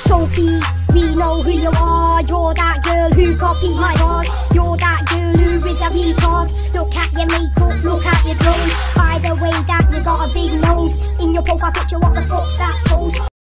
Sophie, we know who you are. You're that girl who copies my bars. You're that girl who is a retard. Look at your makeup, look at your clothes. By the way that you got a big nose. In your profile picture, what the fuck's that?